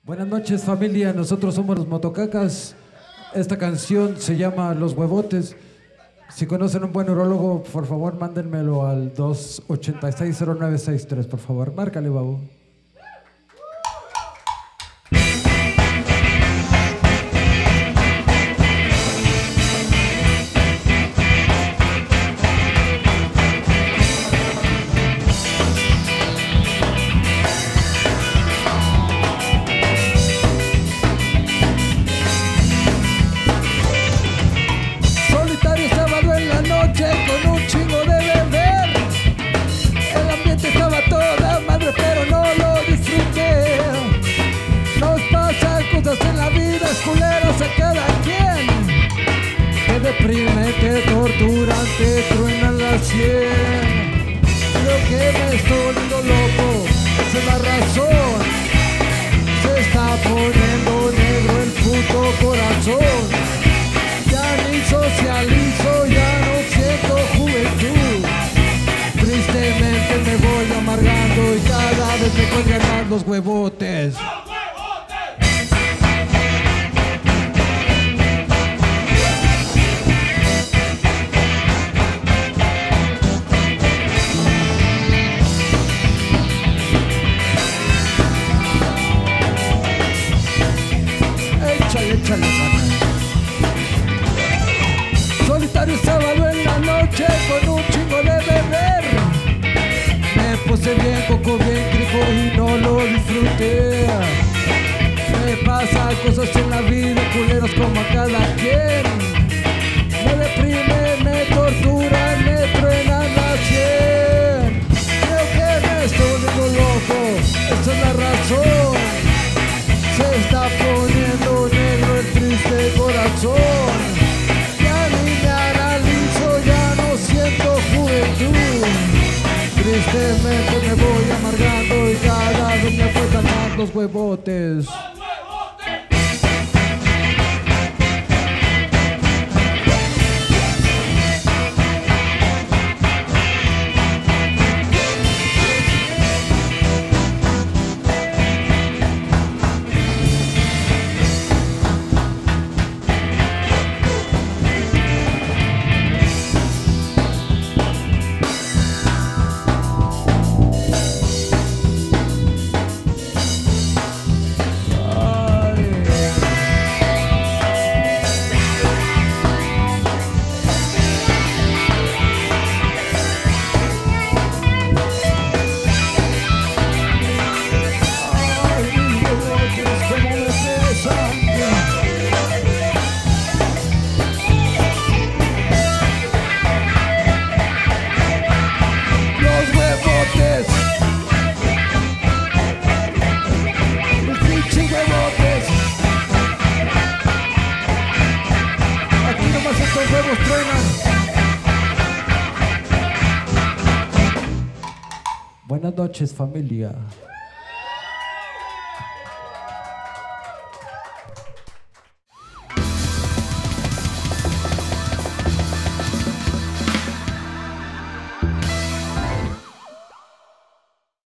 Buenas noches, familia. Nosotros somos los Motocacas. Esta canción se llama Los Huevotes. Si conocen un buen urólogo, por favor, mándenmelo al 2860963, por favor. Márcale, babo. Con un chingo de beber, el ambiente estaba toda madre, pero no lo disfruté. Nos pasan cosas en la vida, culeros a cada quien. Te deprime, te torturan, te truenan la sien. Creo que me estoy volviendo loco, esa es la razón. Se está poniendo negro el puto corazón. Ya ni socializo, ya no siento juventud. Tristemente me voy amargando y cada vez me cuelgan más los huevotes. Échale, échale, mana. Solitario sábado en la noche con un chingo de beber. Me puse bien coco, bien crico y no lo disfruté. Me pasan cosas en la vida, culeros como a cada quien. Me deprimen, me torturan, me truenan la sien. Creo que me estoy volviendo loco, esa es la razón. Se está poniendo negro el triste corazón. Tristemente me voy amargando y cada vez me cuestan más los huevotes. Buenas noches, familia.